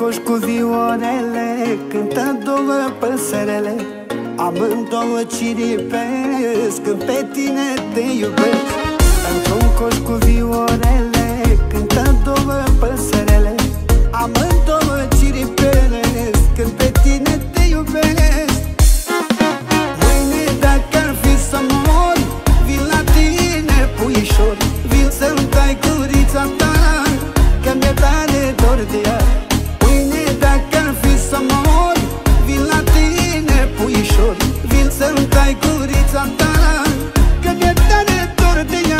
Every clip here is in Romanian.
coș cu viorele, cântă două păsărele, amândouă ciripesc, când pe tine te iubesc. Într-un coș cu viorele, cântă două păsărele, amândouă ciripesc, când pe tine te iubesc. Mâine dacă ar fi să mor, vin la tine, puișor, vin să-mi tai curița ta, că mi-e tare dor de ea. Mâine dacă ar fi să mor, vin la tine, puișor, vin să-mi tai curița ta, că mi-e tare dor de ea.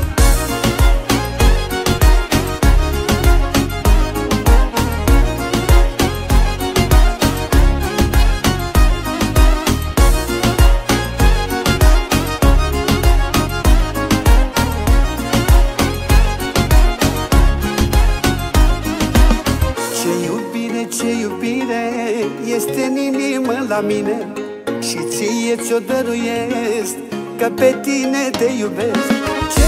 Este în inimă la mine și ție ți-o dăruiesc, că pe tine te iubesc. Ce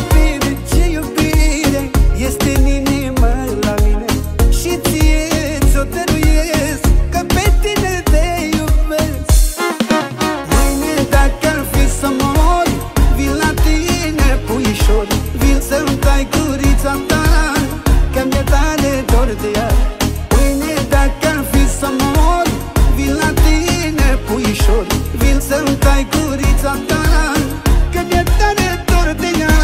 iubire este în inimă la mine și ție ți-o dăruiesc, că pe tine te iubesc. Mâine dacă ar fi să mor, vin la tine, puișor, vin să-mi tai curița ta, că mi-e tare dor de ea. Mâine dacă ar fi să mor, vin la tine, puișor, vin să-mi tai curița ta, că mi-e tare dor de ea.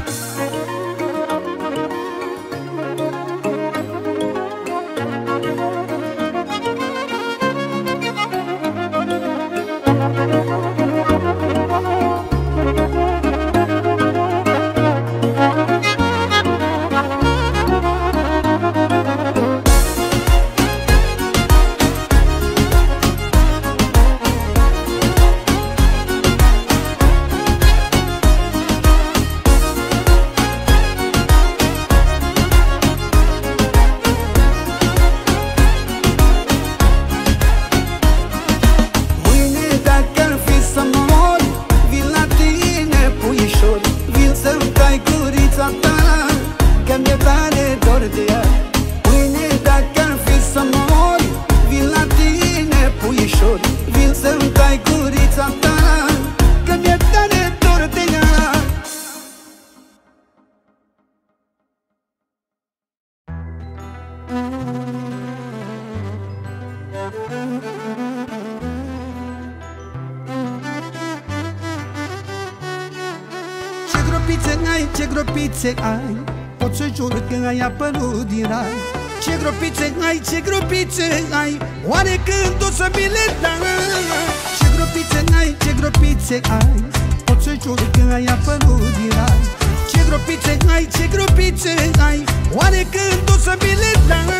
Ce gropițe ai, pot să jur că ai apărut din rai. Ce gropițe ai, oare când o să mi le dai? Ce gropițe ai, pot să jur că ai apărut din rai. Ce gropițe ai, oare când o să mi le dai?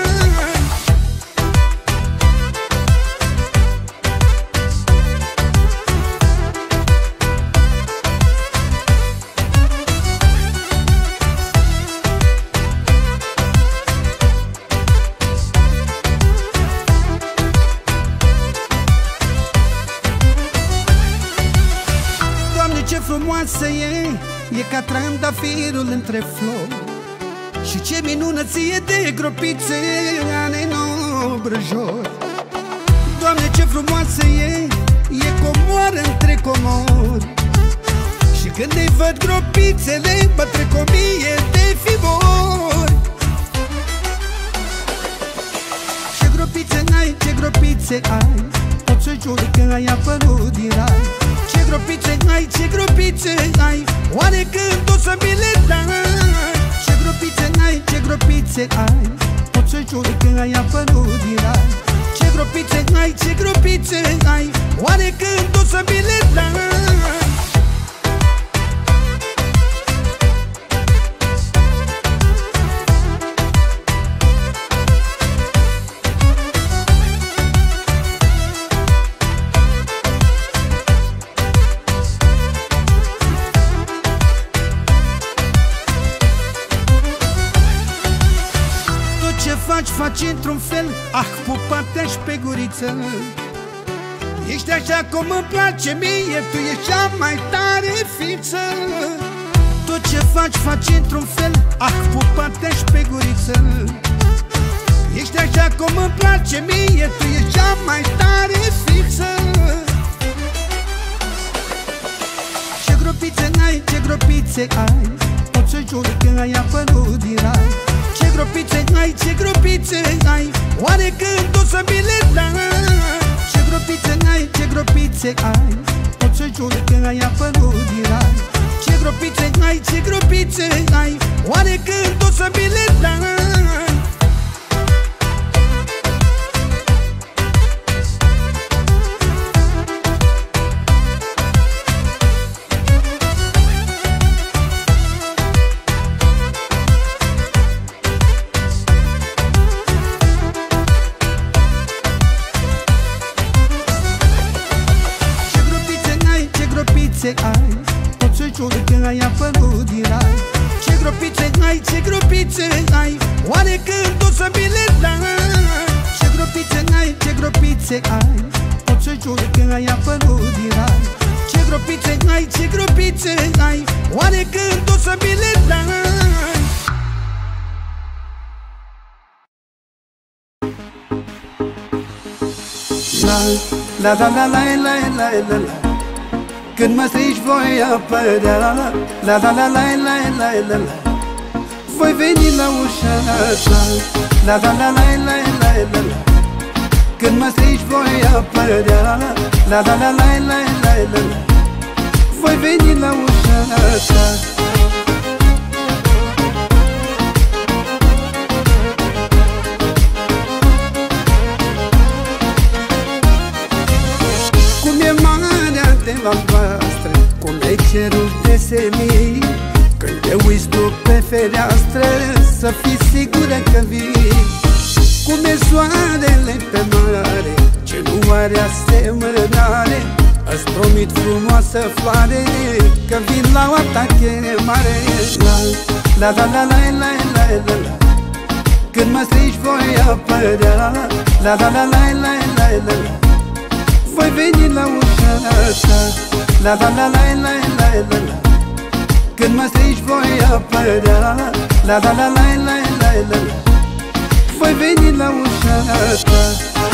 Frumoasă e ca trandafirul între flori, și ce minunăție de gropițe are în obrăjori. Doamne, ce frumoasă e comoară între comori, și când îi văd gropițele, mă trec o mie de fibori. Ce gropițe ai, pot să jur că ai apărut din rai. Ce gropițe ai, oare când o să mi le dai? Ce gropițe ai, pot să jur că ai apărut din rai. Ce gropițe ai, oare când o să mi le dai? Faci într-un fel, pupa-te-aș pe guriță. Ești așa cum îmi place mie, tu ești cea mai tare fiță. Tot ce faci, faci într-un fel, pupa-te-aș pe guriță. Ești așa cum îmi place mie, tu ești cea mai tare fixă. Ce gropițe ai, ce gropițe ai, pot să jur că ai apărut din rai. Ce gropițe ai, ce gropițe ai, oare când o să mi le dai? Ce gropițe ai, ce gropițe ai, pot să jur că ai apărut din rai. Ce gropițe ai, ce gropițe ai, oare când o să mi le dai? Ai, pot să jur că ai apărut din rai. Ce gropițe ai, ce gropițe ai, oare când o să mi le dai? Ce gropițe ai, ce gropițe ai, pot să jur că ai apărut din rai. Ce gropițe ai, ce gropițe ai, oare când o să mi le dai? La la la la la la la la. Când mă strici voi apărea, la la la la la la la la la. Voi veni la ușa ta, la la la la la la la la. Când mă strici voi apărea, la la la la la la la la la. Voi veni la ușa ta. Cum e marea de albastră, cum e cerul de senin, când te uiți tu pe fereastră, să fii sigură că vii. Cum e soarele pe mare, ce nu are asemănare, îți promit frumoasă floare, că vin la o ta chemare. La la la la la la la la. Când mă strici voi apărea, la la la la la la la la. Voi veni la ușa ta, la la la la la la la la. Când mă strici voi apărea, la la la la la la la la. Voi veni la ușa ta.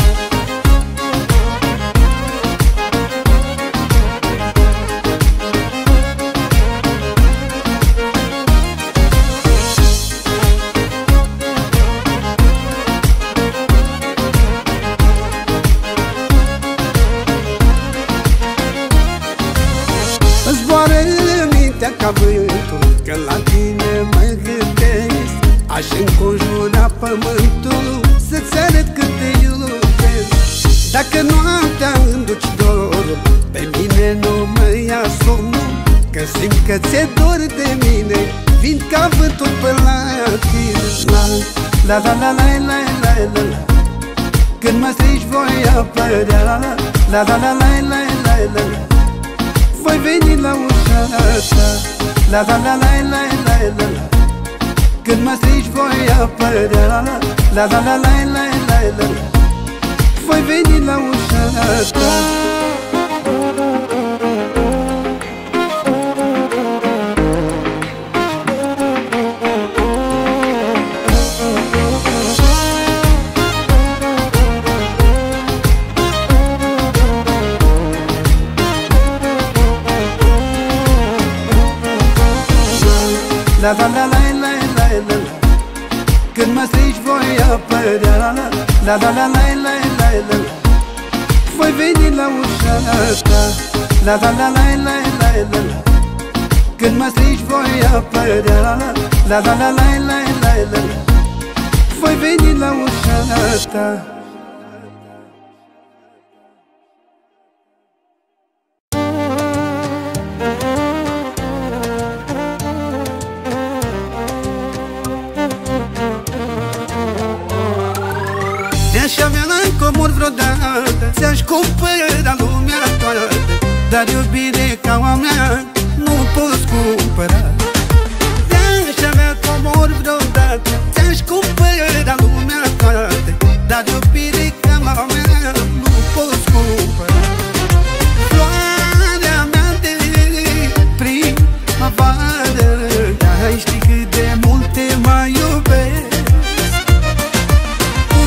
Ca vântul, că la tine mă gândesc, aș înconjura pământul să-ți arăt cât te iubesc. Dacă noaptea îmi duci dorul, pe mine nu mă ia somnul, că simt că ți-e dor de mine, vin ca vântul până la tine. La la la la la la la la. Când mă strici voi apărea, la la la la la la la la la. Voi veni la ușa ta, la la la la la la la la. Când mă strici voi apărea, la la la la la la la la la. Voi veni la ușa ta. La la la la la la la la. Când mă strici voi apărea, la la la la la la la la la. Voi veni la ușa ta, la la la la la la la la. Când mă strici voi apărea, la la la la la la la la la. Voi veni la ușa ta. Ți-aș avea la comor vreodată, ți-aș cumpăra lumea toată, dar iubire ca a mea nu poți cumpăra. Ți-aș avea comor vreodată, ți-aș cumpăra lumea toată, dar iubire ca a mea nu poți cumpăra. Floarea mea de primăvară, dar știi cât de mult te mai iubesc.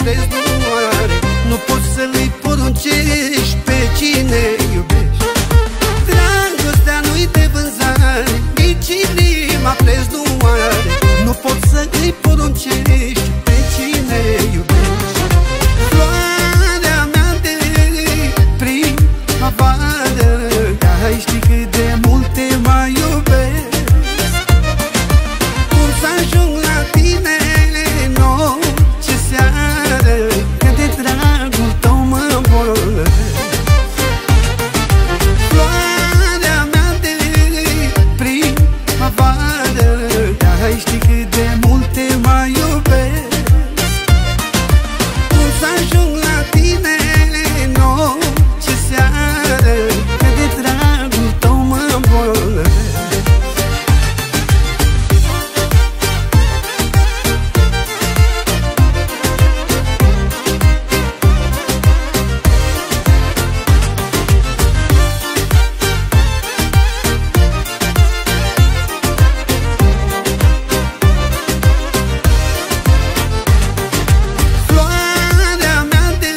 aprins nu are. Nu poți să-i poruncești pe cine iubești. Dragostea nu-i de vânzare, nici inima preț nu are. Nu poți să-i poruncești pe cine iubești. Floarea mea de primăvară, ai ști cât de mult te mai iubesc. Cum să ajung la tine noce seară, că de dragul tău mă îmbolnăvesc. Floarea mea de primăvară, ai ști cât de mult te mai iubesc. Cum să ajung la tine noce seară, că de dragul tău mă îmbolnăvesc. Floarea mea de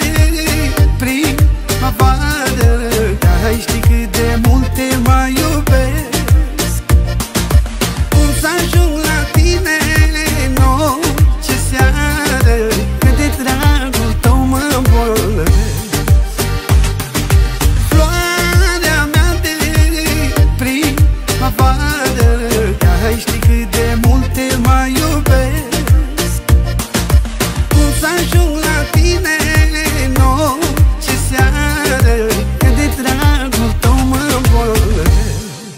primăvară, ai ști cât de mult te mai iubesc. Cum să ajung la tine noce seară, că de dragul tău mă îmbolnăvesc. Floarea mea de primăvară, ai ști cât de mult te mai iubesc. Cum să ajung la tine noce seară, că de dragul tău mă îmbolnăvesc.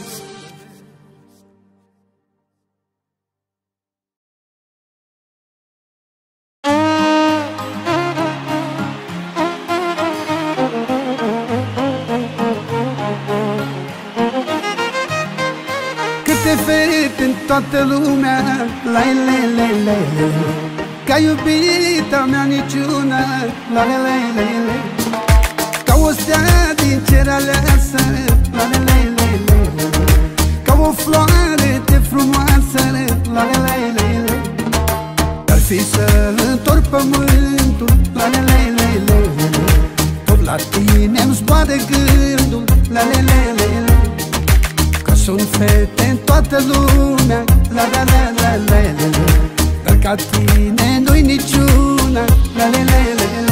Câte fete în toată lumea, la le le le le, ca iubita mea niciuna, la le le le le, ca o stea din cer aleasă, la le le le le, ca o floare de frumoasă, la le le le le. Dar fi să-l întorc pământul, la le le le le, tot la tine-mi zboară gândul, la le le le le. Că sunt fete în toată lumea, la la la la la la, dar ca tine nu-i niciuna, la la la la la.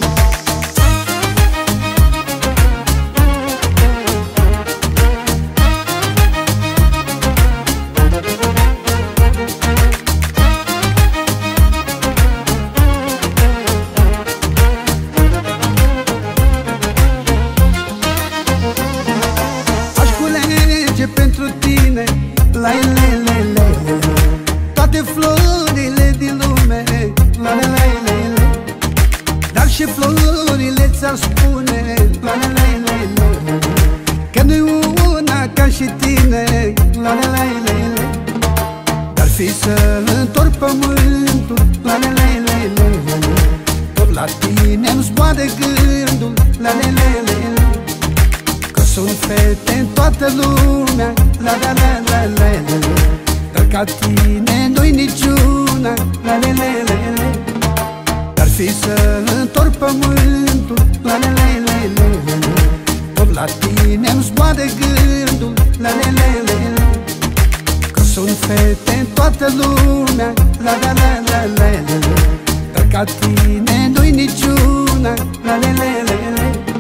Aș culege pentru tine, la le le le, toate florile din lume, la le le le le. Dar și florile ți-ar spune, la le le le le, că nu-i una ca și tine, la le le le le. Dar fi să-l întorc pământul, la le le le le, tot la tine-mi zboară gândul, la le le le le. Că sunt fete în toată lumea, la la la la la la, dar ca tine nu-i niciuna, la le le le le. Dar fi să-l întorc pământul, la le le le le, tot la tine-mi zboară gândul, la le le le le. Că sunt fete în toată lumea, la la la la la la, dar ca tine nu-i niciuna, la le le le le.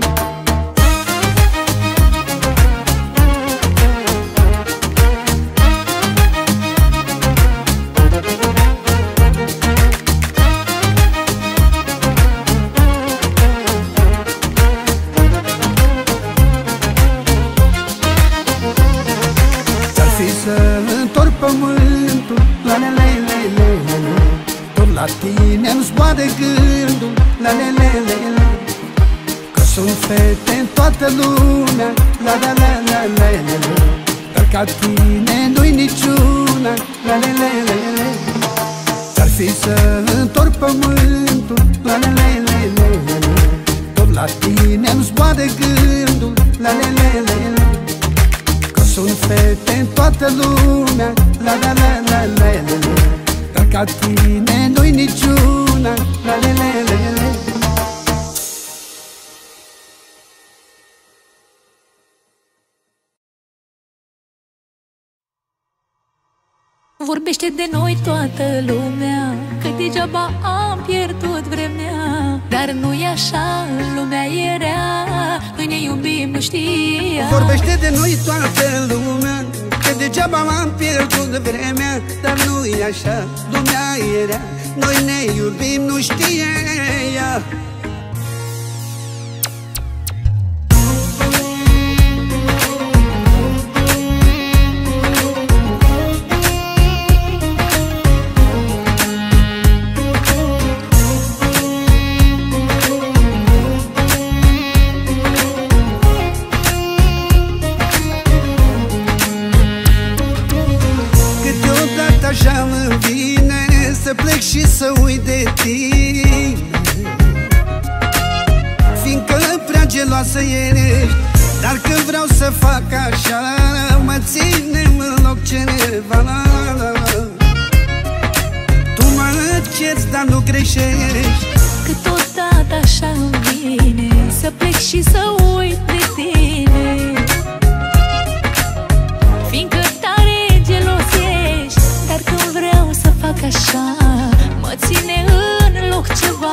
Să-l întorc pământul, la le le le le, tot la tine-mi zboară gândul, la le le le le. Că sunt fete în toată lumea, la la la la la la, dar ca tine nu-i niciuna, la le le le le. Dar fi să-l întorc pământul, la le le le le, tot la tine-mi zboară gândul, la le le le le. Sunt fete în toată lumea, la la la la la la, dar ca tine nu-i niciuna, la le le le. Vorbește de noi toată lumea, că degeaba am pierdut vremea. Dar nu-i așa, lumea e rea, noi ne iubim, nu știa. Vorbește de noi toată lumea, că degeaba am pierdut vremea. Dar nu-i așa, lumea e rea, noi ne iubim, nu știa. Așa îmi vine să plec și să uit de tine, fiindcă prea geloasă ești. Dar când vreau să fac așa, mă ține în loc cineva. Tu mă cerți, dar nu greșești. Câteodată așa îmi vine să plec și să uit de tine, fiindcă tare gelos ești. Dar când vreau să fac așa, mă ține în loc ceva.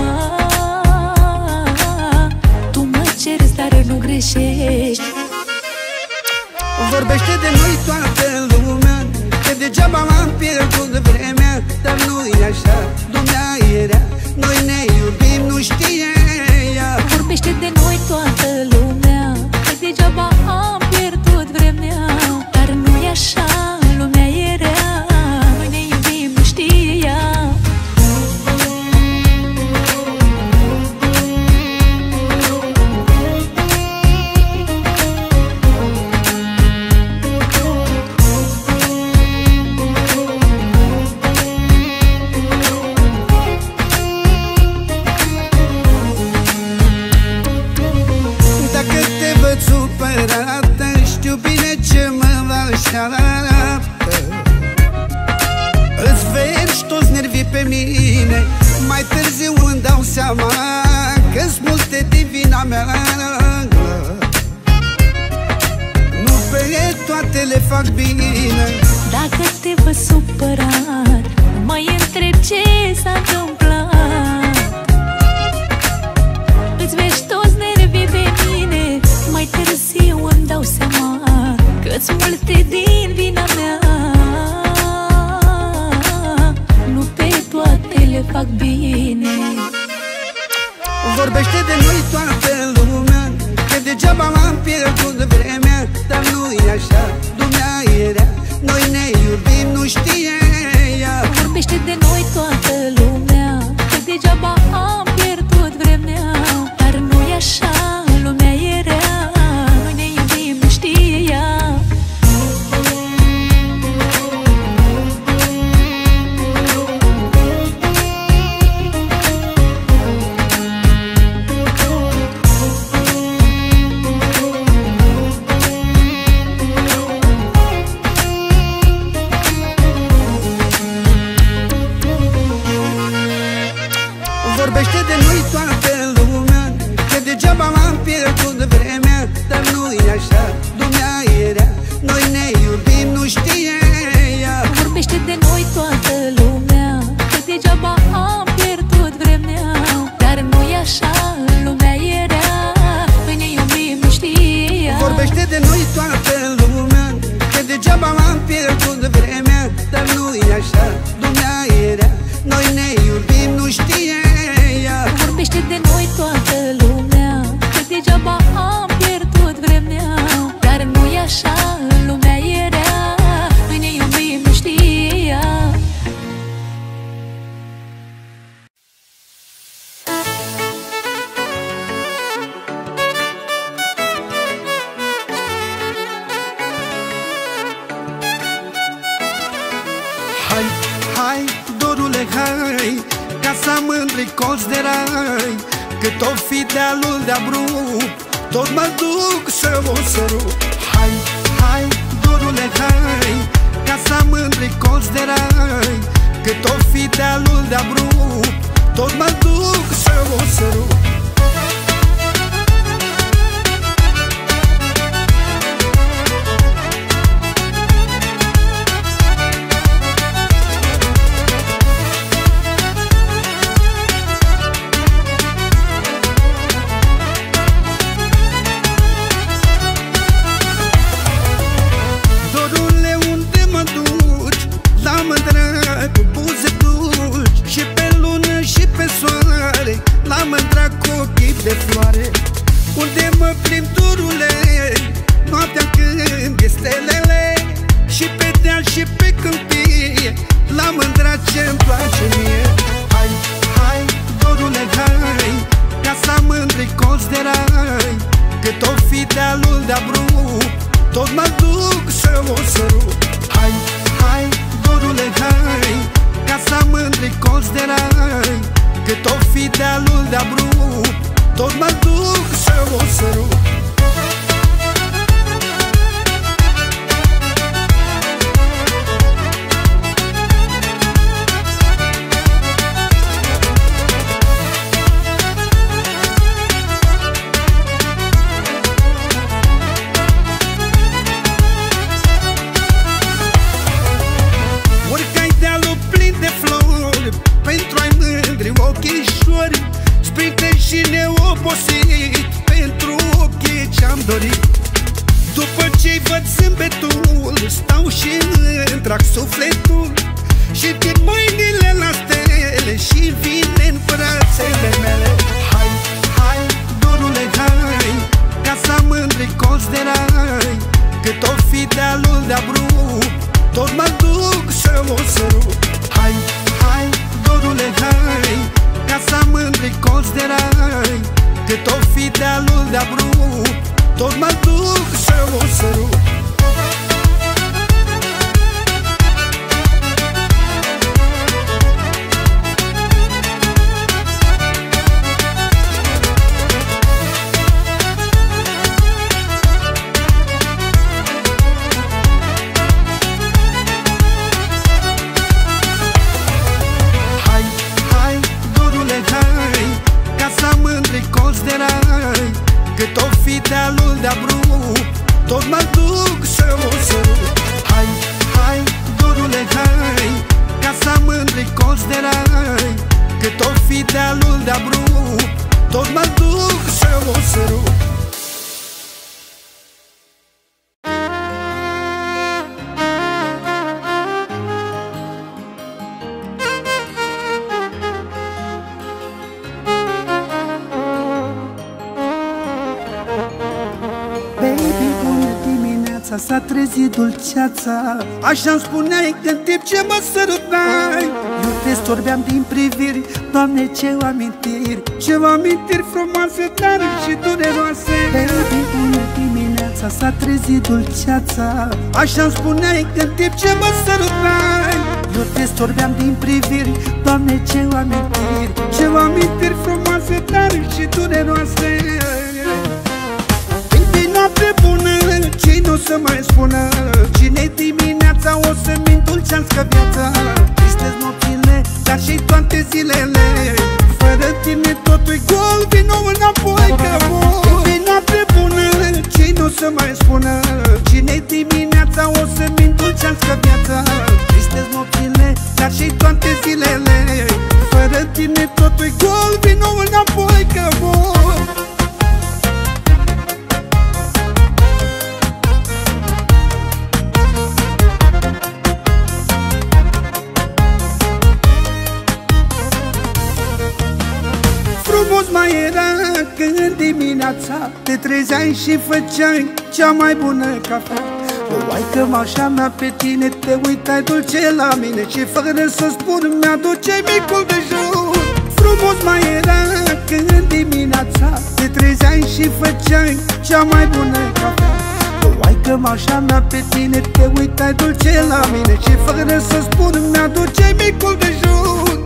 Tu mă cerți, dar nu greșești. Vorbește de noi toată lumea, că degeaba am pierdut vremea. Dar nu-i așa, lumea e rea, noi ne iubim, nu știe ea. Vorbește de noi toată lumea, că degeaba am pierdut vremea. Dar nu-i așa, lumea e rea, noi ne iubim, nu știa. Dacă te văd supărată, știu bine ce mă așteaptă. Îți vergi toți nervii pe mine, mai târziu îmi dau seama că-s multe din vina mea. Nu pe toate le fac bine. Dacă te văd supărat, mă întreb ce s-a întâmplat. Îți vezi toți nervii pe mine, mai târziu îmi dau seama că-s multe din vina mea. Nu pe toate le fac bine. Vorbește de noi toată lumea, că degeaba am pierdut vremea. Dar nu-i așa, lumea e rea, noi ne iubim, nu știe ea. Vorbește de noi toată lumea, că degeaba am pierdut vremea. Dar nu-i așa, lumea e rea, noi ne iubim, nu știa. Vorbește de noi toată lumea, că degeaba am pierdut vremea. Dar nu-i așa, lumea e rea, noi ne iubim, nu știe ea. Vorbește de noi toată lumea, că degeaba am pierdut vremea. Dar nu-i așa, lumea e rea, noi ne iubim, nu știa. Vorbește de noi toată lumea, că degeaba am pierdut vremea. Dar nu-i așa, lumea e rea, noi ne iubim, nu știe ea. Vorbește de noi toată lumea, că degeaba am pierdut vremea. Dar nu-i așa, lumea e rea, noi ne iubim, nu știa. Hai, hai, dorule, hai, ca să mândri colți de rai. Cât o fi dealul de abrupt, tot mă duc să o sărut. Hai, hai, dorule, hai, ca să mândri colți de rai. Cât o fi dealul de abrupt, tot mă duc să o sărut. tot mă duc să o sărut. Și neobosit pentru ochii ce-am dorit. După ce-i văd zâmbetul, stau și îmi trag sufletul și din mâinile la stele și vine în brațele mele. Hai, hai, dorule, hai, ca să mândri colț de rai, cât o fi dealul de abrupt, tot mă duc să o sărut. Hai, hai, dorule, hai, ca să mândri colț de rai, cât o fi dealul de abrupt, tot mă duc să o sărut. Cât o fi dealul de abrupt, tot mă duc să o sărut. Hai, hai, dorule, hai, ca să mândri colț de rai, cât o fi dealul de abrupt, tot mă duc să o sărut. S-a trezit dulceața, așa-mi spuneai în timp ce mă sărutai. Eu te storbeam din priviri, Doamne, ce amintiri, ce amintiri frumoase, dar și dureroase. Baby, bună dimineața, s-a trezit dulceața, așa-mi spuneai în timp ce mă sărutai. Eu te storbeam din priviri, Doamne, ce amintiri, ce amintiri frumoase, dar și dureroase. Noapte bună, ce nu să mai spună, cine dimineața o să-mi îndulcească viața. Tristez nopțile, dar și toate zilele, fără tine totul-i gol, vino înapoi că voi. Noapte bună, ce nu să mai spună, cine dimineața o să-mi îndulcească viața. Tristez nopțile, dar și toate zilele, fără tine totul-i gol, vino înapoi că voi. Frumos mai era când dimineața te trezeai și făceai cea mai bună cafea. Luai cămașa mea pe tine, te uitai dulce la mine și fără să spun mi-aduceai micul dejun. Frumos mai era când dimineața te trezeai și făceai cea mai bună cafea. Luai cămașa mea pe tine, te uitai dulce la mine și fără să spun mi-aduceai micul dejun.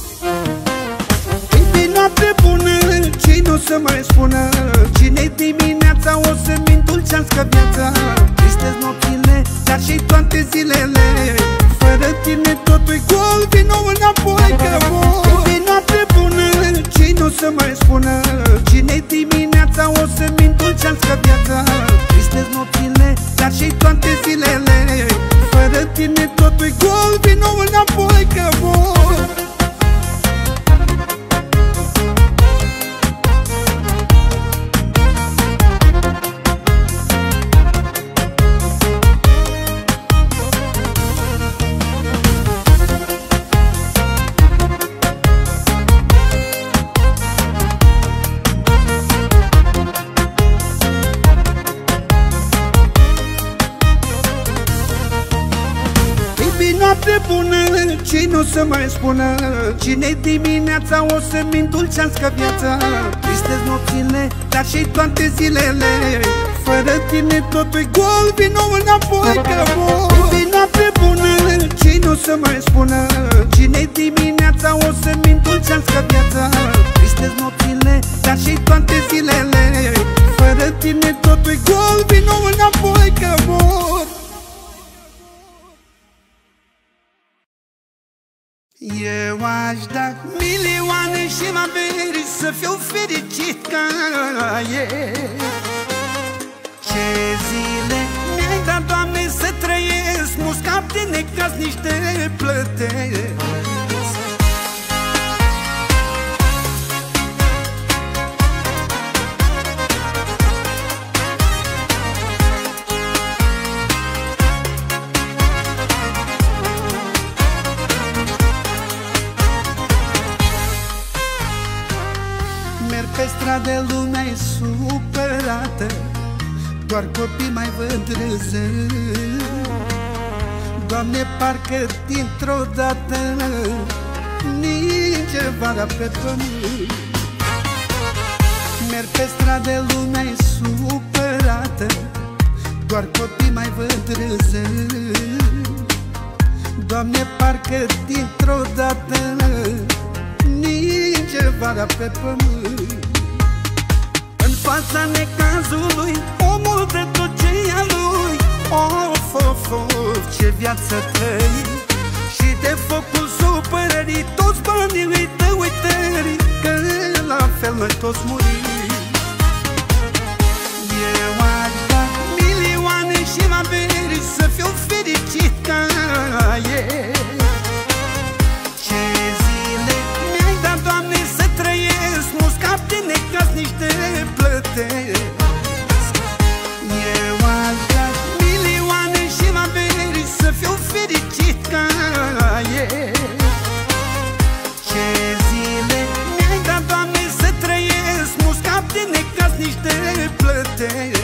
Noapte bună, ce nu să mai spună, cine dimineața o să-mi îndulcească viața. Tristez nopțile, dar și toate zilele, fără tine totul-i gol, vino înapoi că voi. Noapte bună, ce nu să mai spună, cine dimineața o să-mi îndulcească viața. Tristez nopțile, dar și toate zilele, fără tine totul-i gol, vino înapoi că voi. Noapte bună, ce nu să mai spună, cine dimineața o să-mi îndulcească viața. Tristez nopțile, dar și toate zilele, fără tine totul-i gol, vino înapoi că voi. Noapte bună, ce nu să mai spună, cine dimineața o să-mi îndulcească viața. aștept nopțile, dar și toate zilele. Fără tine totul-i gol, vino înapoi că mor. Eu aș da milioane și m-averi să fiu fericit ca el. Ce zile mi-ai dat, Doamne, să trăiesc, nu scap de necaz, nici te plătesc. Merg pe stradă, lumea-i supărată, doar copii mai văd râzând. Doamne, parcă dintr-o dată ninge vara pe pământ. Merg pe stradă, lumea-i supărată, doar copii mai văd râzând. Doamne, parcă dintr-o dată ninge vara pe pământ. În fața necazului, omul de tot ce e a lui. Of, of, of, ce viață trăi. Și de focul supărării, toți banii uită uitării, că la fel noi toți murim. Eu aș da milioane și m-averi să fiu fericit ca el. Ce zile mi-ai dat, Doamne, să trăiesc, nu scap de necaz, nici te plătesc. Eu aș da milioane și m-averi să fiu fericit ca el. Ce zile mi-ai dat, Doamne, să trăiesc, nu scap de necaz, nici te plătesc.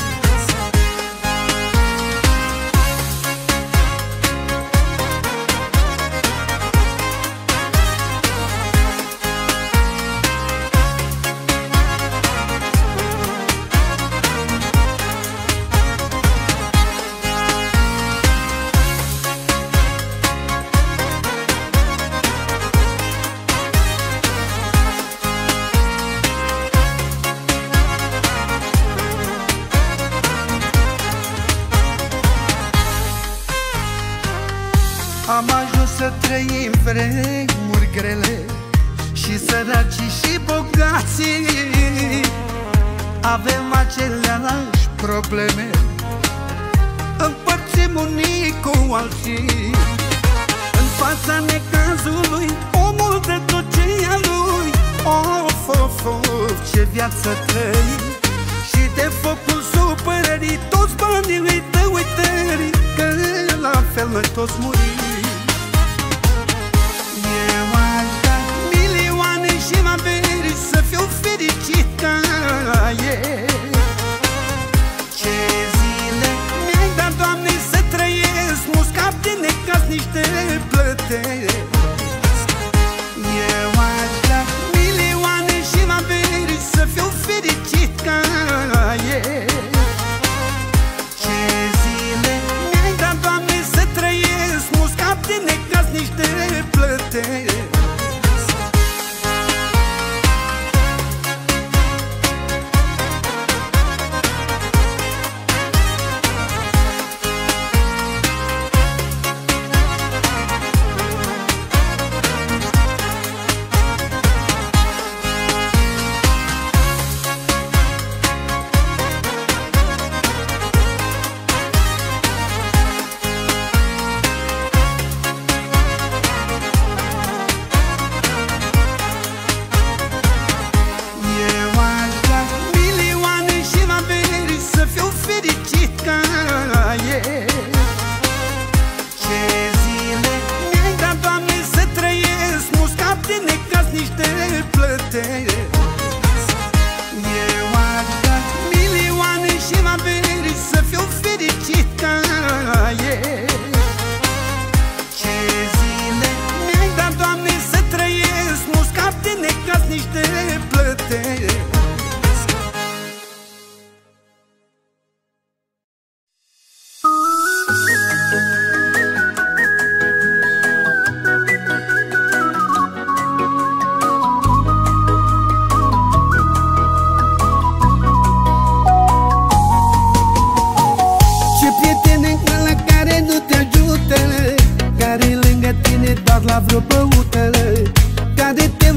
Am ajuns să trăim vremuri grele, și săracii și bogații avem aceleași probleme, împărțim unii cu alții. În fața necazului, omul de tot ce e a lui. Of, of, of, ce viață trăi. Și de focul supărării, toți banii uită uitării, că la fel noi toți murim. Eu aș da milioane și m-averi să fiu fericit ca el. Ce zile mi-ai dat, Doamne, să trăiesc, nu scap de necaz, nici te plătesc. Eu aș da milioane și m-averi să fiu fericit ca el. Ce zile mi-ai dat, Doamne, să trăiesc, nu scap de necaz, nici te plătesc.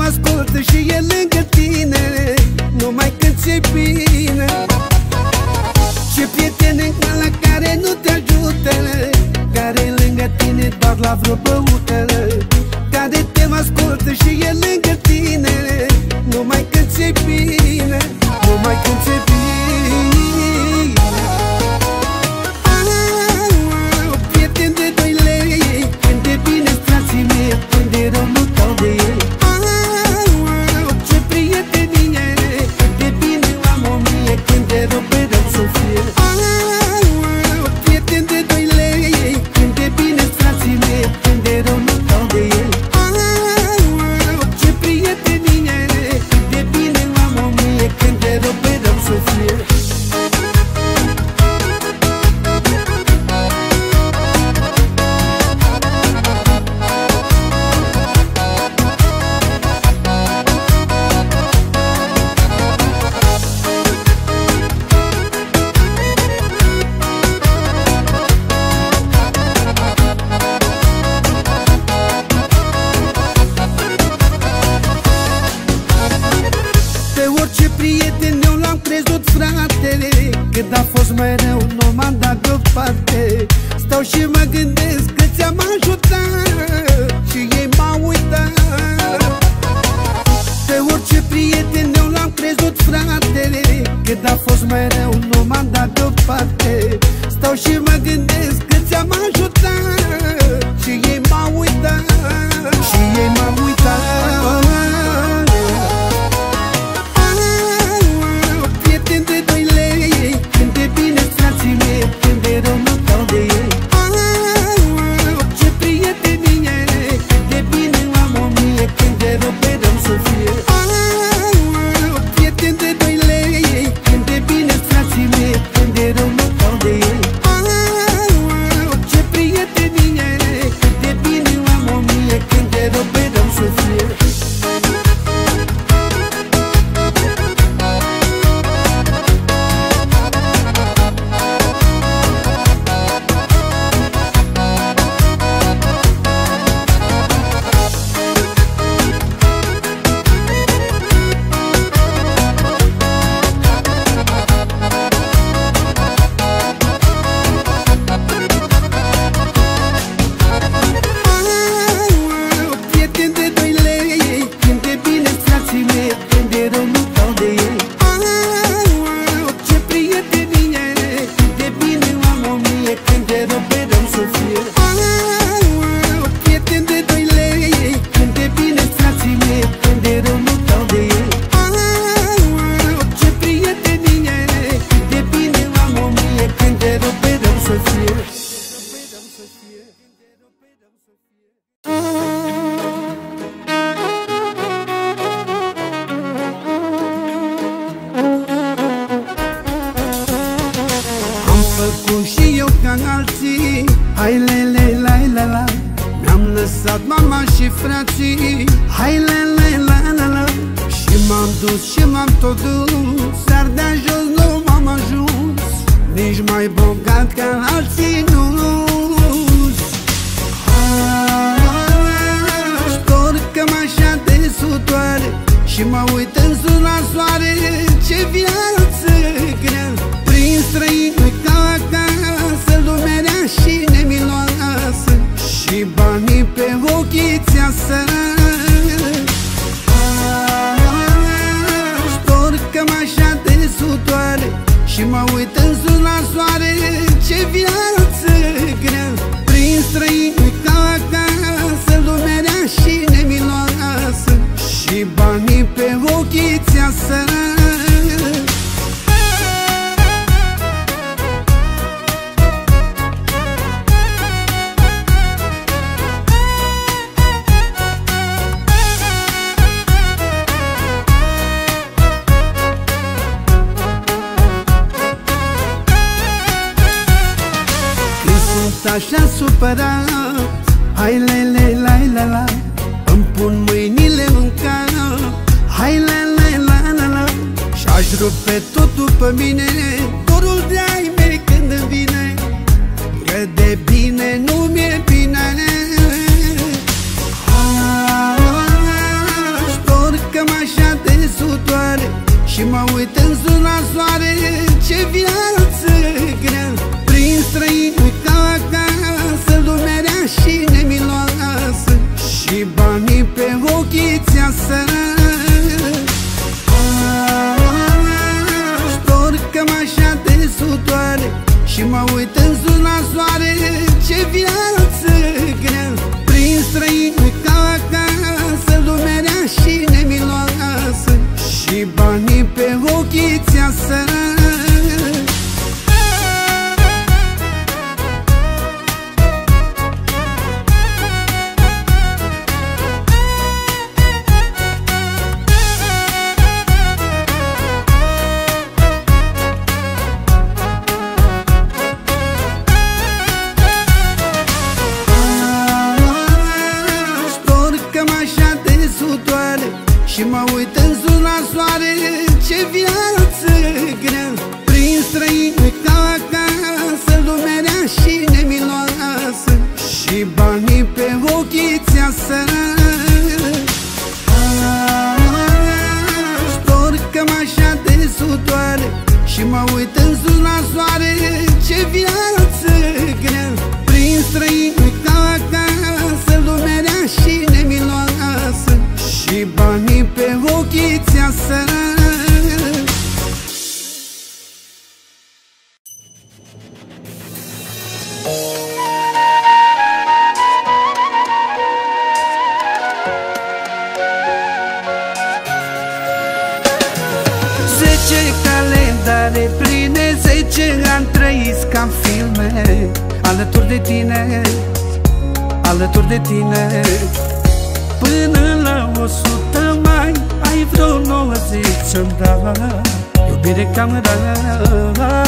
ascultă și e lângă tine numai când ți-e bine. Ce prietene la care nu te ajută, care lângă tine doar la vreo băută, care te ascultă și e lângă tine numai când ți-e bine, numai când ți-e bine. Prieteni de 2 lei, când e bine frații mei, când e rău nu dau de ei. Ce prietenie, când e bine am 1000, când e rău pe rău să fie. Prieteni de 2 lei, când e bine frații mei, când e rău nu dau de ei. Ce prietenie, când e bine am 1000, când e rău pe rău să fie. Orice prieten eu l-am crezut, frate, când a fost mai rău nu m-am dat deoparte. Stau și mă gândesc că ți-am ajutat și ei m-au uitat. Pe orice prieten eu l-am crezut, frate, când a fost mai rău nu m-am dat deoparte. Stau și mă gândesc că ți-am ajutat și ei m-au uitat, și ei m-au uitat. Și eu ca alții, hai lele la la la, mi-am lăsat mama și frații, hai lele la la la. Și m-am dus și m-am tot dus, dar de jos nu m-am ajuns, nici mai bogat ca alții nu-s. Storcă-mă așa de sudoare și mă uit în sus la soare, ce viață grea, prin străini ca acasă, lumea rea și nemiloasă, și banii pe ochii ți-asă. Storcă-mă așa de sudoare și mă uit în sus la soare, ce viață grea, prin străini ca acasă, lumea rea și nemiloasă, și banii pe ochii ți-asă. Așa supărat, hai lele la la la, îmi pun mâinile în cap, hai lele la la la, și-aș rupe tot după mine, dorul de-ai mei când îmi vine, că de bine nu mi-e bine. și mă uit în zona soare. Ce viață grea, prin străini ca acasă, lumea rea și nemiloasă, și banii pe ochii ți-asă. Storcăm așa de sudoare și mă uit în zona soare. Ce viață grea, prin străini ca acasă, lumea rea și nemiloasă, și banii pe ochii ți-asă. Și mă uit în zona soare. Ce viață grea, prin străini ca acasă, lumea rea și nemiloasă, și banii pe ochii ți-asă. Storcăm așa de sudoare și mă uit în zona soare. Ce viață grea, prin străini ca acasă, lumea rea și nemiloasă, și banii pe ochii ți-asă. Calendare pline, 10 ani trăiți ca filme, alături de tine, alături de tine. Până la 100 mai ai vreo 90 să-mi dai iubire cam rar.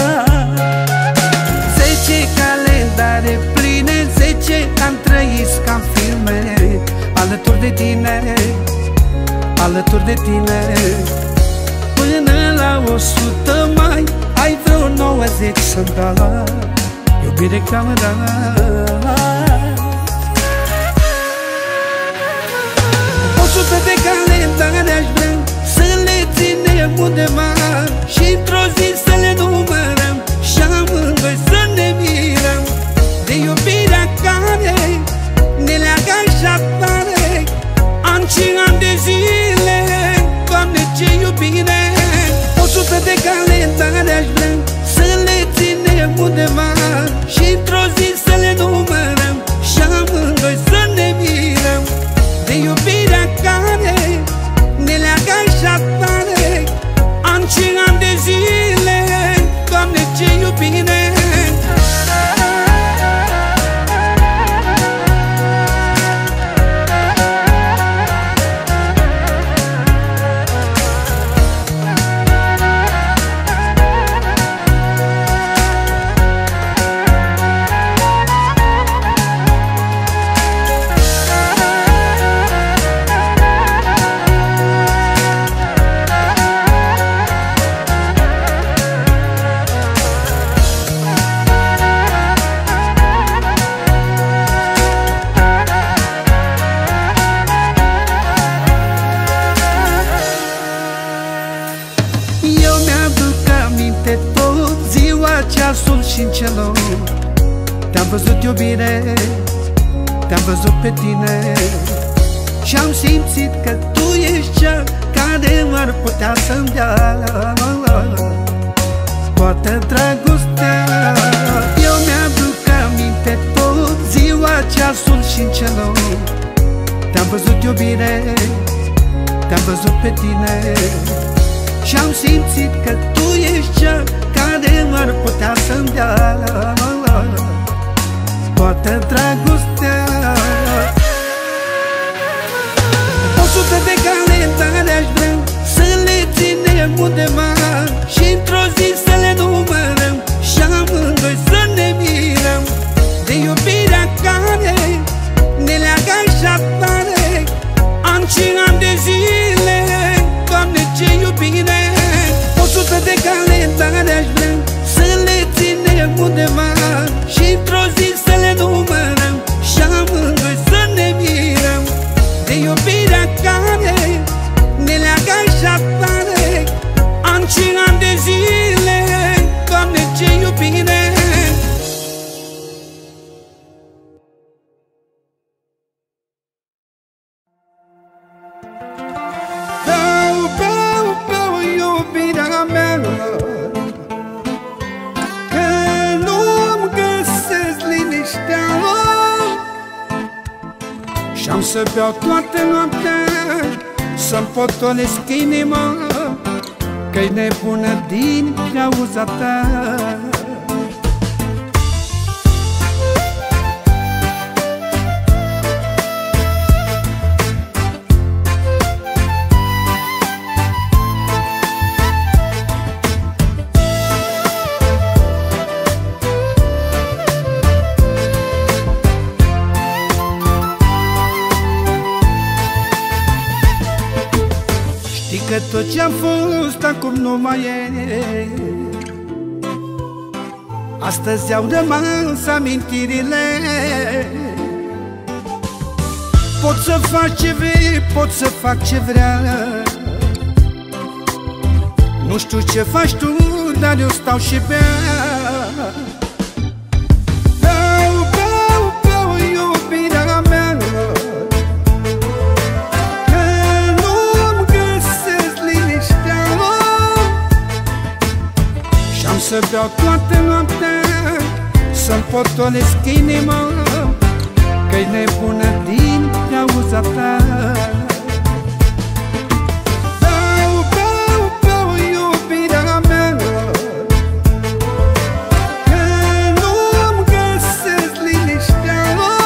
10 calendare pline, 10 ani trăiți ca filme, alături de tine, alături de tine. Până la 100 mai ai vreo 90 să-mi dai iubire cam rar. 100 de calendare aș vrea să le ținem undeva, și într-o zi să le numărăm, și amândoi să ne mirăm de iubirea care ne leagă așa tare, ani și ani de zile. Doamne, ce iubire! 100 de calendare aș vrea să le ținem undeva, și într-o zi să le numărăm, și amândoi să ne mirăm de iubirea care ne leagă așa tare, ani și ani de zile. Doamne, ce iubire! Ceasul și în celor te-am văzut iubire, te-am văzut pe tine, și-am simțit că tu ești cea care m-ar putea să-mi dea toată dragostea. Eu mi-aduc aminte tot ziua, ceasul și în celor te-am văzut iubire, te-am văzut pe tine, și-am simțit că tu ești cea care m-ar putea să-mi dea toată dragostea. 100 de calendare aș vrea să le ținem undeva, și într-o zi să le numărăm, și amândoi să ne mirăm de iubirea care ne leagă așa tare, ani și ani de zile. Doamne, ce iubire! 100 de calendare aș vrea să le ținem undeva, și într-o zi să le numărăm, și amândoi să ne mirăm de iubirea care ne leagă așa tare, Ani și ani de zile, Doamne, ce iubire. Iubirea mea, că nu-mi găsesc liniștea, și-am să beau toată noaptea, să-mi potolesc inima, că-i nebună din cauza ta. Că tot ce-am fost acum nu mai e. Astăzi au rămas amintirile. Pot să fac ce vrei, pot să fac ce vrea. Nu știu ce faci tu, dar eu stau și bea. Să beau toată noaptea, să-mi potolesc inima, că-i nebună din cauza ta. Beau, beau, beau, iubirea mea, că nu-mi găsesc liniștea,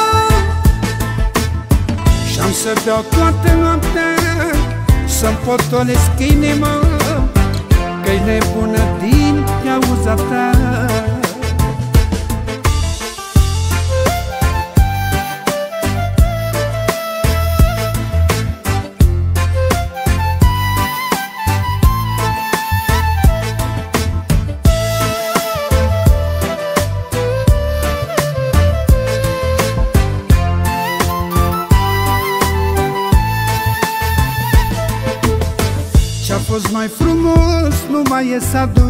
și-am să beau toată noaptea, să-mi potolesc inima, că-i nebună din cauza ta. Ce-a fost mai frumos nu mai e s-a dus.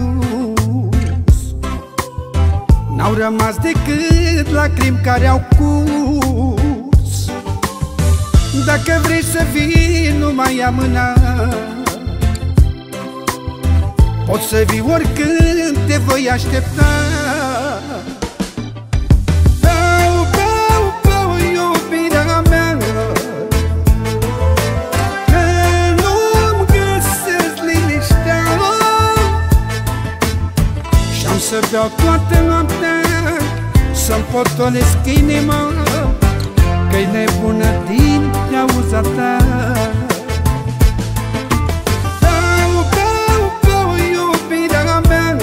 N-au rămas decât lacrimi care au curs. Dacă vrei să vii, nu mai amâna. Poți să vii oricând, te voi aștepta. Beau, beau, beau, iubirea mea, că nu-mi găsesc liniștea, și-am să beau toată noaptea, să-mi potolesc inima, că-i nebună din cauza ta. Beau, beau, beau, iubirea mea,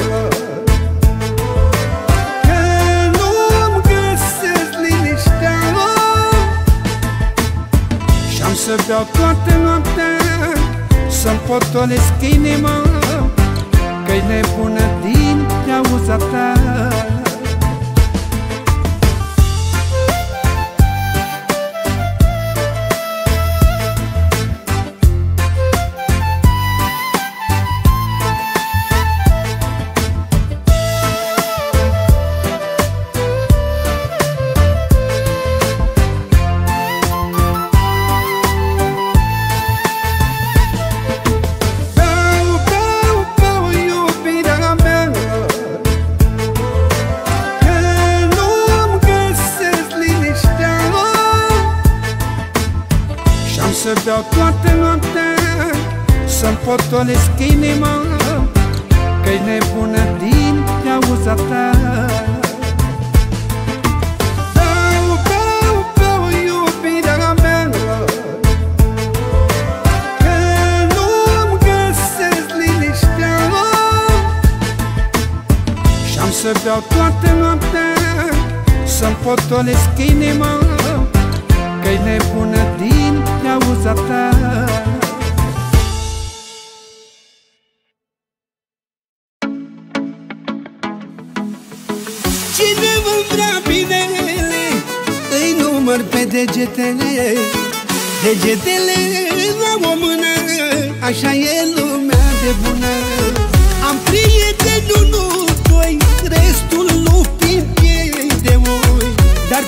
că nu-mi găsesc liniștea, și-am să beau toată noaptea, să-mi potolesc inima, că-i nebună din cauza ta. Să beau toată noaptea, să-mi potolesc inima, că-i nebună din cauza ta. Beau, beau, beau, iubirea mea, că nu-mi găsesc liniștea, și-am să beau toată noaptea, să-mi potolesc inima, că-i nebună din cauza ta. Cine vă vrea binele, îi număr pe degetele. Degetele la o mână, așa e lumea de bună.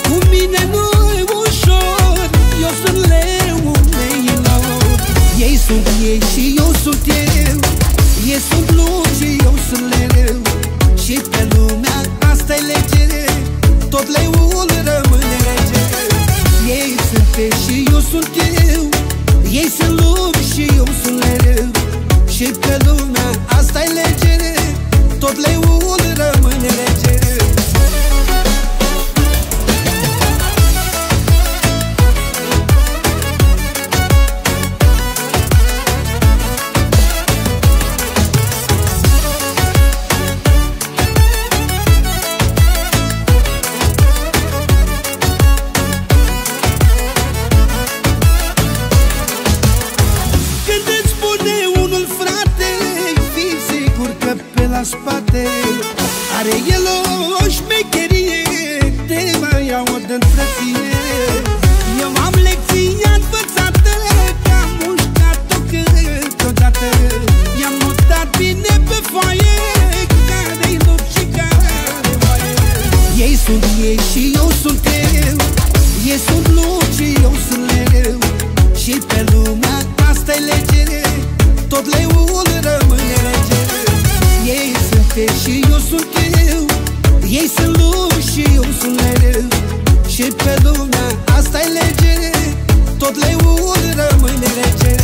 Cu mine nu-i ușor, eu sunt leul leilor. Ei sunt ei și eu sunt eu, ei sunt luni și eu sunt leu. Și pe lumea asta-i lege, tot leul rămâne rege. Ei sunt ei și eu sunt eu, ei sunt luni și eu sunt leu. Și pe lumea asta-i lege, tot leul rămâne rege. Spate are el o șmecherie, te mai aud între-ție. Eu am lecția învățată, că am mușcat-o câteodată. I-am notat bine pe foaie, care-i lup și care-i oaie. Ei sunt ei și eu sunt eu, ei sunt lup și eu sunt leu. Și pe lumea asta-i lege, tot leul rămâne rege. Ei sunt ei și eu sunt eu, ei sunt lumi și eu sunt leu. Și pe lumea asta-i lege, tot leul rămâne rege.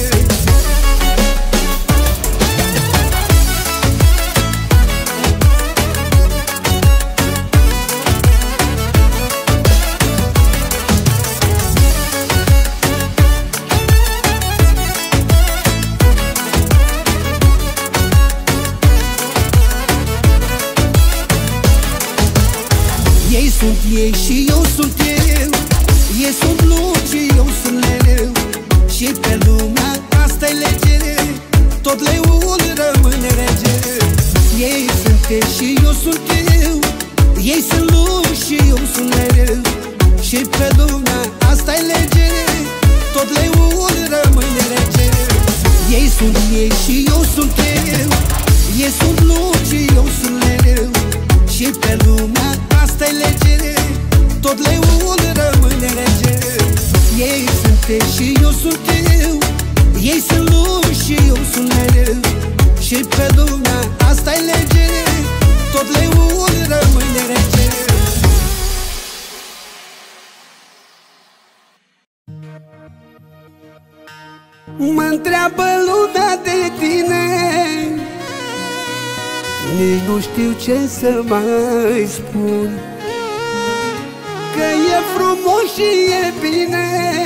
Ei sunt ei și eu sunt eu, ei sunt luni și eu sunt leu. Și pe lumea asta-i lege, tot leul rămâne rege. Ei sunt ei și eu sunt eu, ei sunt luni și eu sunt leu. Și pe lumea asta-i lege, tot leul rămâne rege. Ei sunt ei și eu sunt eu, ei sunt luni și eu sunt leu. Și pe lumea asta-i lege, tot leul rămâne rege. Ei sunt ei și eu sunt eu, ei sunt lumi și eu sunt leu. Și pe lumea asta-i lege, tot leul rămâne rege. Mă-ntreabă lumea de tine, nici nu știu ce să mai spun. Că e frumos și e bine,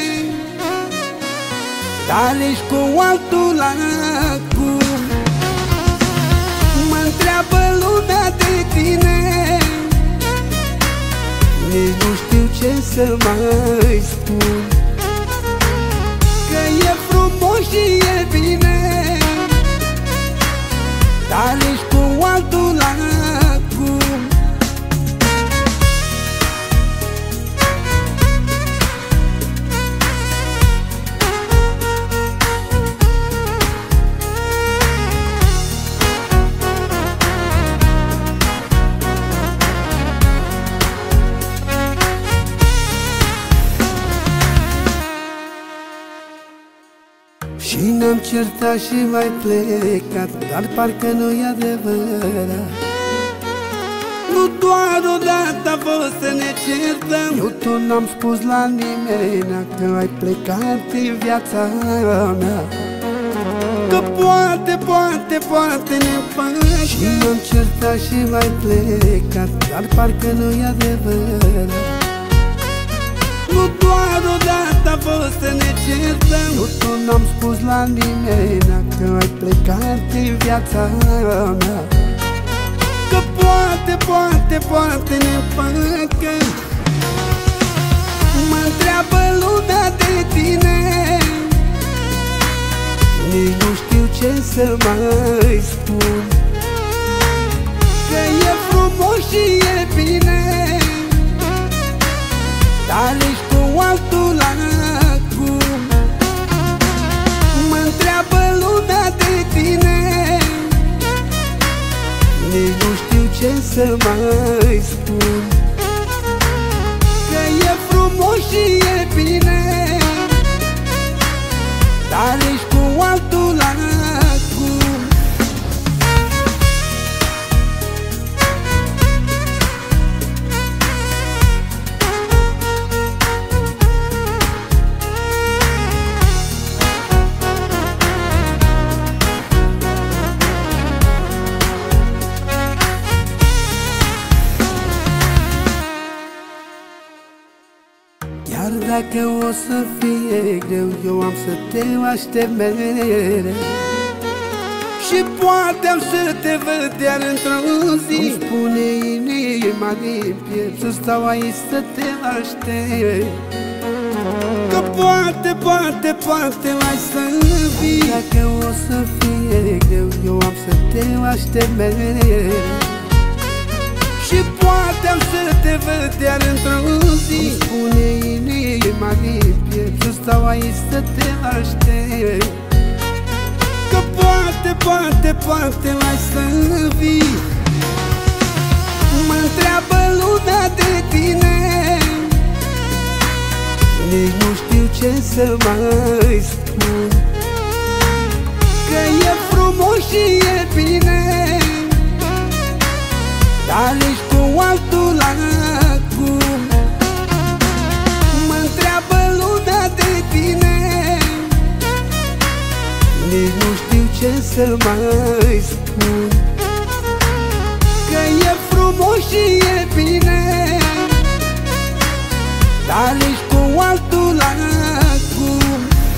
dar ești cu altul acum. Mă-ntreabă lumea de tine, nici nu știu ce să mai spun. Că e frumos și e bine, dar ești cu altul acum. Și ne-am certat și mai plecat, dar parcă nu-i adevărat. Nu doar odată a fost să ne certăm, eu tot n-am spus la nimeni că ai plecat din viața mea. Că poate ne împăcăm. Și ne-am certat și mai plecat, dar parcă nu-i adevărat. Nu doar odată a fost să ne certăm, eu tot n-am spus la nimeni că ai plecat din viața mea. Că poate ne împăcăm. Mă-ntreabă lumea de tine, nici nu știu ce să mai spun. Că e frumos și e bine, dar ești cu altul acum. Mă-ntreabă lumea de tine, nici nu știu ce să mai spun. Că e Dacă o să fie greu, eu am să te aștept mereu. Și poate am să te văd iar într-o zi. Îmi spune inima din piept să stau aici să te aștept. Că poate mai să vii. Dacă o să fie greu, eu am să te aștept mereu. Și poate am să te văd iar într-o zi. Îmi spune inima din piept să stau aici să te aștept. Că poate mai să vii. Mă-ntreabă lumea de tine, nici nu știu ce să mai spun. că e frumos și e bine, dar ești cu altul acum. mă-ntreabă lumea de tine, Nici nu știu ce să mai spun. că e frumos și e bine, dar ești cu altul acum.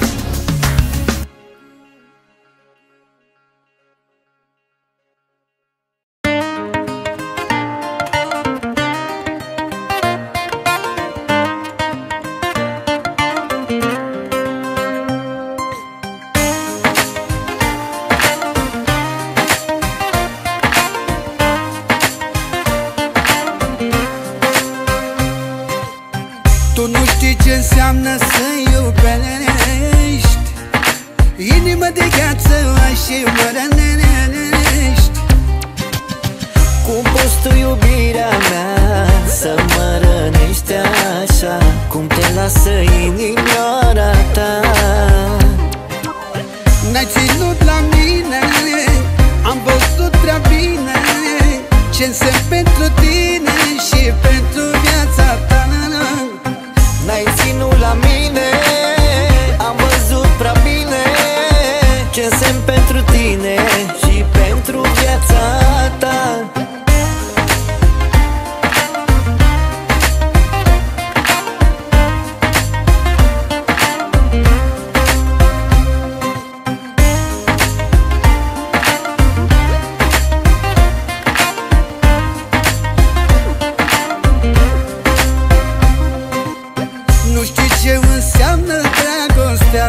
Tu nu știi ce înseamnă să iubești, inimă de gheață ai și mă rănești. Cum poți tu, iubirea mea, să mă rănești așa? Cum te lasă inimioara ta? N-ai ținut la mine, am văzut prea bine ce însemn pentru tine și pentru viața ta. N-ai ținut la mine, am văzut prea bine ce însemn pentru tine și pentru viața ta. Nu știi ce înseamnă dragostea,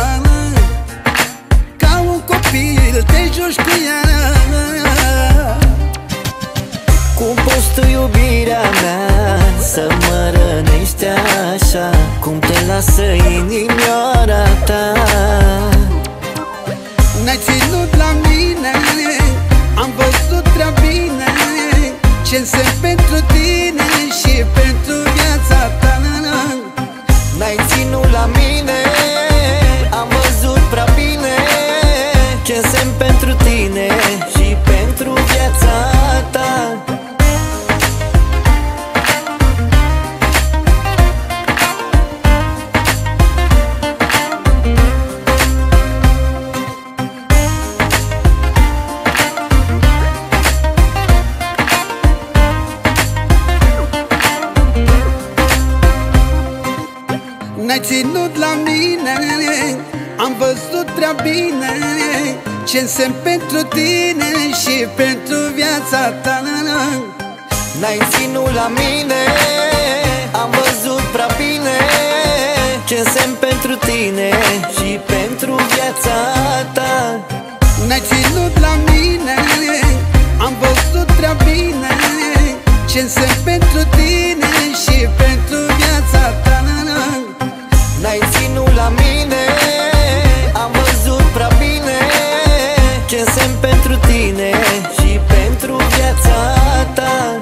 ca un copil te joci cu ea. Cum poți tu, iubirea mea, să mă rănești așa? Cum te lasă inimioara ta? N-ai ținut la mine, am văzut prea bine ce însemn pentru tine și pentru viața ta. N-ai ținut la mine, am văzut prea bine ce însemn pentru tine și pentru viața ta. N-ai ținut la mine, am văzut prea bine ce însemn pentru tine și pentru viața ta. N-ai ținut la mine, am văzut prea bine ce însemn pentru tine și pentru viața ta. N-ai ținut la mine, am văzut prea bine ce însemn pentru tine și pentru viața ta. N-ai ținut la mine, am văzut prea bine ce însemn pentru tine și pentru viața ta.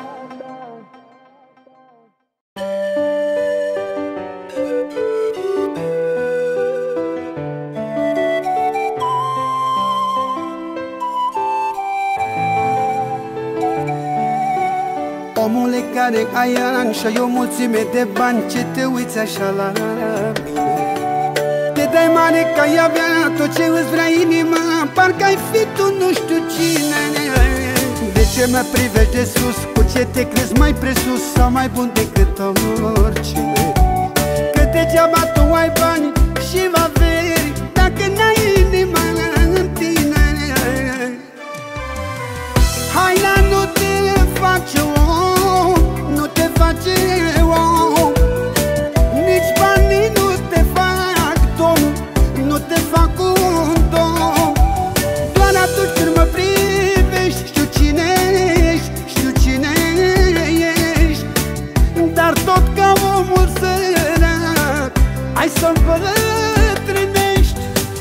Omule care ai ani și ai o mulțime de bani, ce te uiți așa la mine? Te dai mare că ai avea tot ce îți vrea inima, parcă ai fi tu nu știu cine. De ce mă privești de sus? Cu ce te crezi mai presus sau mai bun decât oricine? Că Degeaba tu ai bani și averi dacă n-ai inima în tine. Haina nu te face om, nu te face om, nici banii nu te fac domn, nu te fac un domn. Doar atunci când mă privești știu cine ești, știu cine ești. Dar tot ca omul sărac hai să-mi îmbătrânești.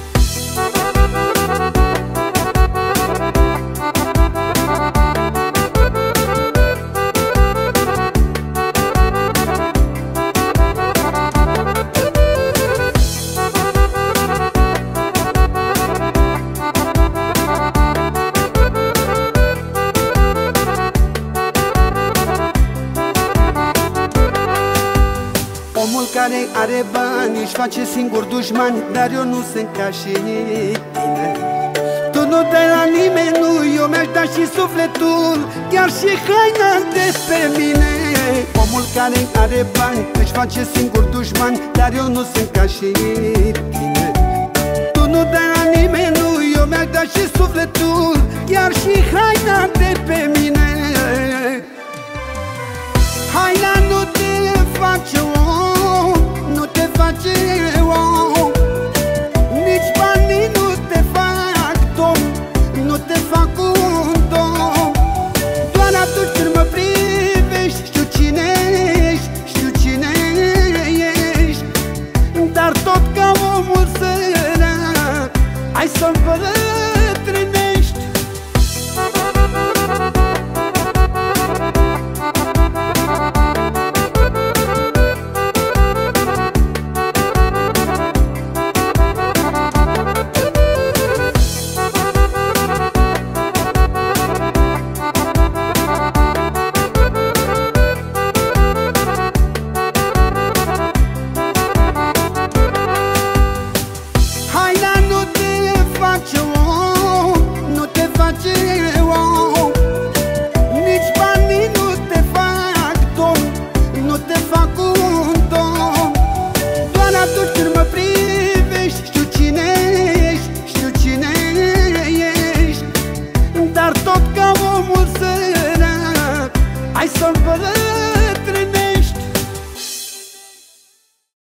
Omul care are bani își face singur dușmani, dar eu nu sunt ca și tine. Tu nu dai la nimeni, nu, eu mi-aș da și sufletul, chiar și haina de pe mine. Omul care are bani își face singur dușmani, dar eu nu sunt ca și tine. Tu nu dai la nimeni, nu, eu mi-aș da și sufletul, chiar și haina de pe mine. Haina nu te face om, nu te face om, nici banii nu te fac domn, nu te fac un domn. Doar atunci când mă privești știu cine ești, știu cine ești. Dar tot ca omul sărac hai să-mi